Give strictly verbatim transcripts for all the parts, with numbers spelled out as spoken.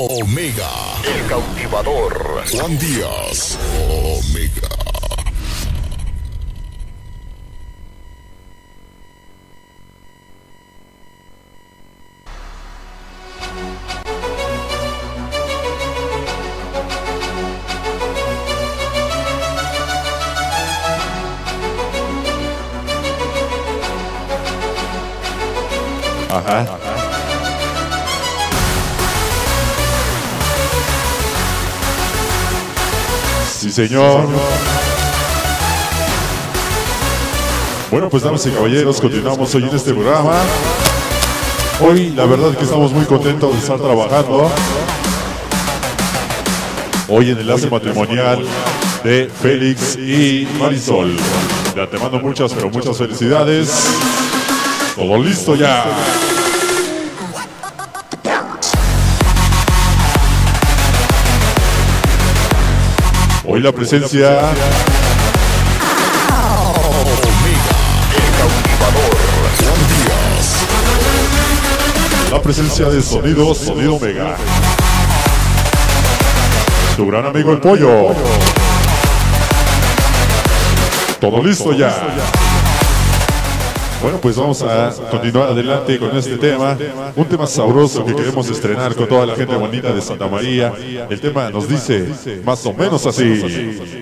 Omega, el cautivador. Juan Díaz, Omega. Ajá. Ajá. Sí, señor. Bueno, pues damas y caballeros, continuamos hoy en este programa. Hoy, la verdad que estamos muy contentos de estar trabajando. Hoy en el enlace matrimonial de Félix y Marisol. Ya te mando muchas, pero muchas felicidades. Todo listo ya. Hoy la presencia La presencia de Sonido, Sonido Omega. Tu gran amigo el Pollo. Todo listo ya. Bueno, pues vamos a continuar adelante con este tema. Un tema sabroso que queremos estrenar con toda la gente bonita de Santa María. El tema nos dice más o menos así.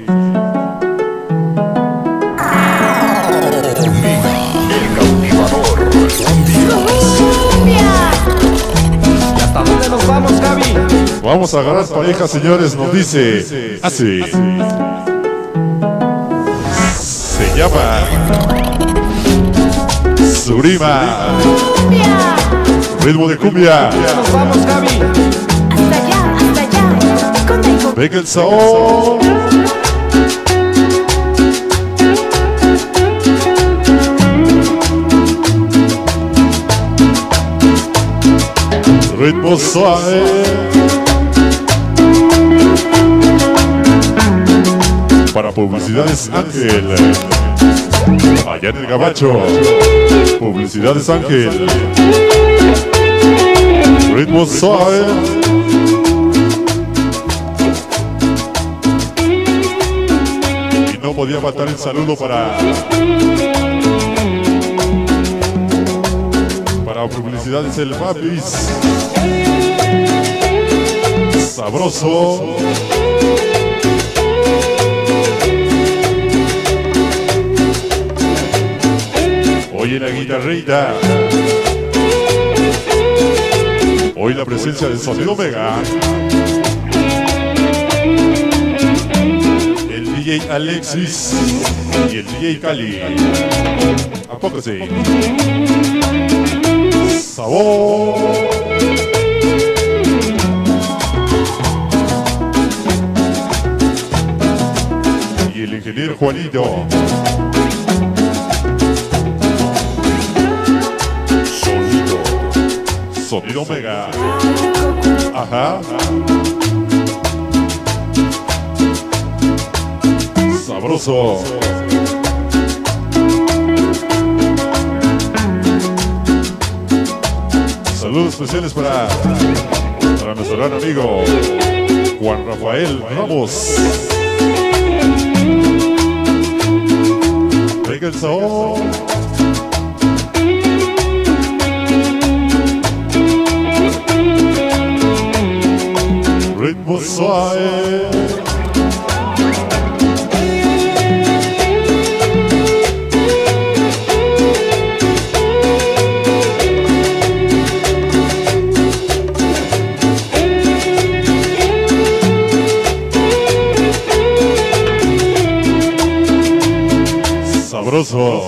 ¿Y hasta dónde nos vamos, Javi? Vamos a agarrar pareja, señores, nos dice así. Se llama Surima. Ritmo de cumbia. Nos vamos, Javi. Hasta allá, hasta allá. Con el Venga el sabor. Ritmo suave. Para Publicidades Ángel. Allá en el Gabacho. Publicidades Ángel. Ritmo suave. Y no podía faltar el saludo para Para Publicidades El Papis. Sabroso. Hoy en la guitarrita. Hoy la presencia del Sonido Omega. El D J Alexis y el D J Cali. ¿A poco sí? Sabor. Y el ingeniero Juanito. Sonido Omega. Ajá. Sabroso. Saludos especiales para, para nuestro gran amigo Juan Rafael Ramos. Venga el sabor. Ritmo suave. Sabroso.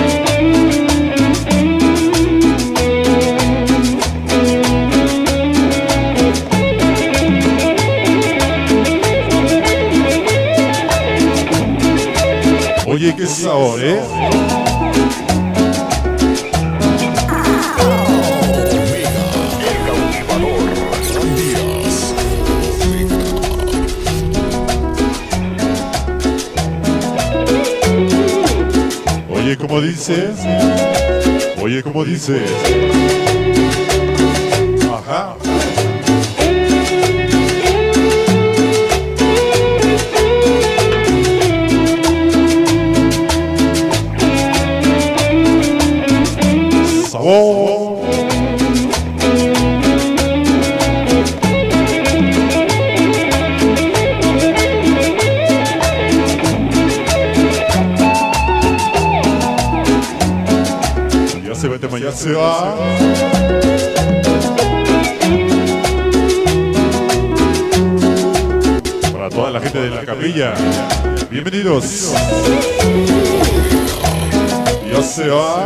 Oye, qué sabor, ¿eh? Oye, ¿cómo dices? Oye, ¿cómo dices? Ajá. se va, el tema ya se va. Para toda la gente de la capilla, bienvenidos. Ya se va.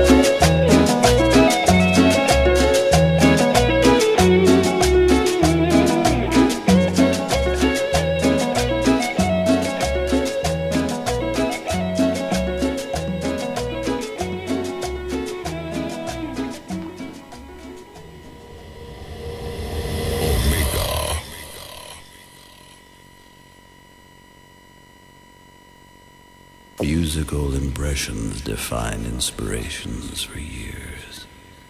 Musical impressions define inspirations for years.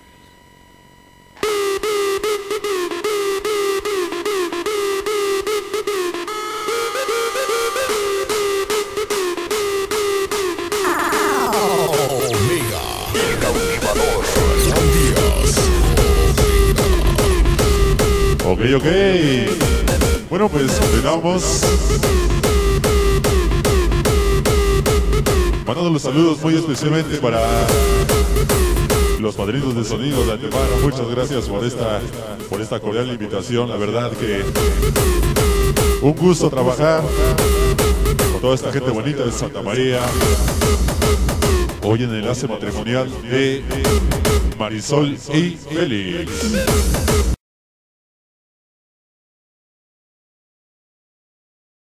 Omega, el cautivador. Juan Díaz. Ok, ok. Bueno, pues continuamos. Mandando los saludos muy especialmente para los padrinos de sonido de antemano. Muchas gracias por esta, por esta cordial invitación. La verdad que un gusto trabajar con toda esta gente bonita de Santa María. Hoy en el enlace matrimonial de Marisol y Félix.